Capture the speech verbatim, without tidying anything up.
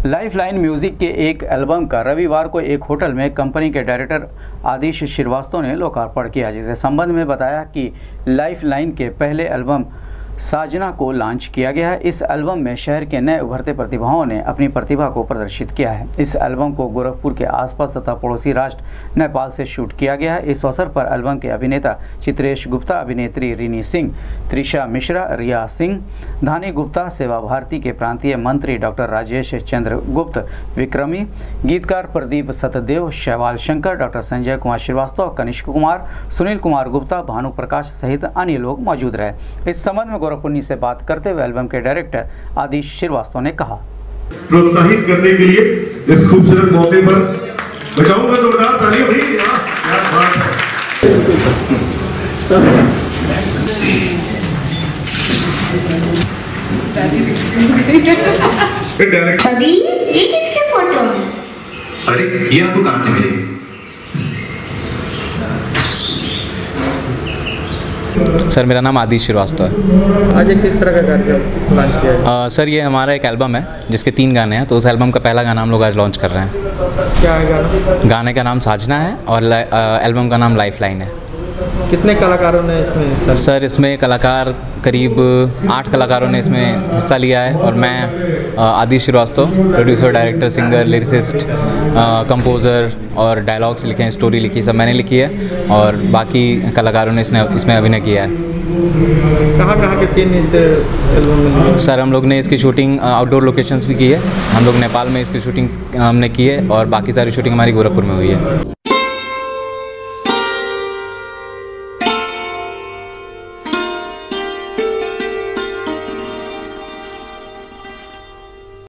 Lifeline music के एक album का रविवार को एक होटल में कंपनी के डायरेक्टर आदिश श्रीवास्तव ने लोकार्पण किया, जिसके संबंध में बताया कि लाइफलाइन के पहले एल्बम साजना को लॉन्च किया गया है। इस एल्बम में शहर के नए उभरते प्रतिभाओं ने अपनी प्रतिभा को प्रदर्शित किया है। इस एल्बम को गोरखपुर के आसपास तथा पड़ोसी राष्ट्र नेपाल से शूट किया गया है। इस अवसर पर एल्बम के अभिनेता चित्रेश गुप्ता, अभिनेत्री रिनी सिंह, त्रिशा मिश्रा, रिया सिंह, धानी गुप्ता, सेवा भारती के प्रांतीय मंत्री डॉक्टर राजेश चंद्र गुप्त विक्रमी, गीतकार प्रदीप सतदेव, शैवाल शंकर, डॉक्टर संजय कुमार श्रीवास्तव, कनिष्क कुमार, सुनील कुमार गुप्ता, भानु प्रकाश सहित अन्य लोग मौजूद रहे। इस संबंध में गोरखपुर से बात करते हुए एल्बम के डायरेक्टर आदिश श्रीवास्तव ने कहा, प्रोत्साहित करने के लिए इस खूबसूरत मौके पर बचाऊंगा जोरदार तालियां भाई। क्या बात है। अभी ये किसके फोटो है? अरे ये आपको कहां से मिले? सर मेरा नाम आदिश श्रीवास्तव है। आज एक किस तरह का कार्यक्रम लॉन्च किया है? सर ये हमारा एक एल्बम है जिसके तीन गाने हैं, तो उस एल्बम का पहला गाना हम लोग आज लॉन्च कर रहे हैं। क्या है गाना? गाने का नाम साजना है और एल्बम का नाम लाइफलाइन है। कितने कलाकारों ने इसमें? सर इसमें कलाकार करीब आठ कलाकारों ने इसमें हिस्सा लिया है और मैं Aadish Srivastava, producer, director, singer, lyricist, composer और डायलॉग्स लिखे हैं, स्टोरी लिखी, सब मैंने लिखी है और बाकी कलाकारों ने इसने इसमें अभिनय किया है। कहाँ कहाँ के सीन इस एल्बम में? सर हम लोग ने इसकी शूटिंग आउटडोर लोकेशंस भी की है। हम लोग नेपाल में इसकी शूटिंग हमने की है और बाकी सारी शूटिंग हमारी गोरखपुर में हुई है।